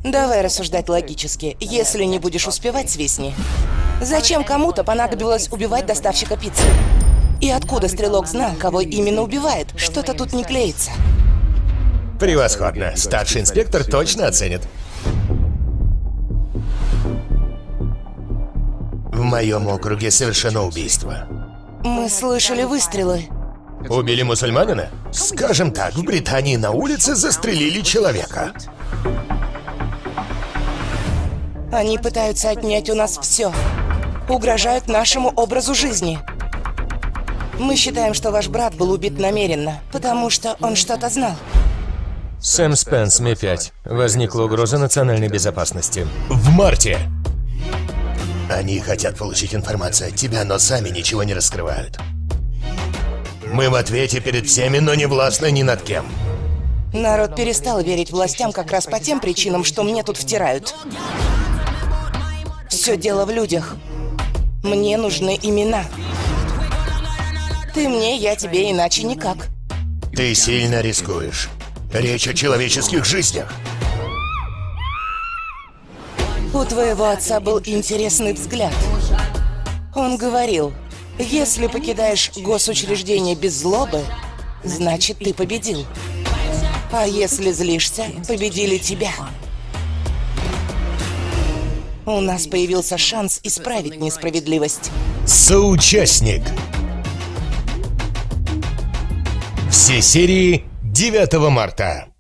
Давай рассуждать логически. Если не будешь успевать, свистни. Зачем кому-то понадобилось убивать доставщика пиццы? И откуда стрелок знал, кого именно убивает? Что-то тут не клеится. Превосходно. Старший инспектор точно оценит. В моем округе совершено убийство. Мы слышали выстрелы. Убили мусульманина? Скажем так, в Британии на улице застрелили человека. Они пытаются отнять у нас все. Угрожают нашему образу жизни. Мы считаем, что ваш брат был убит намеренно, потому что он что-то знал. Сэм Спенс, Ми-5. Возникла угроза национальной безопасности. В марте! Они хотят получить информацию от тебя, но сами ничего не раскрывают. Мы в ответе перед всеми, но не властны ни над кем. Народ перестал верить властям как раз по тем причинам, что мне тут втирают. Все дело в людях. Мне нужны имена. Ты мне, я тебе, иначе никак. Ты сильно рискуешь. Речь о человеческих жизнях. У твоего отца был интересный взгляд. Он говорил, если покидаешь госучреждение без злобы, значит, ты победил. А если злишься, победили тебя. У нас появился шанс исправить несправедливость. Соучастник. Все серии 9 марта.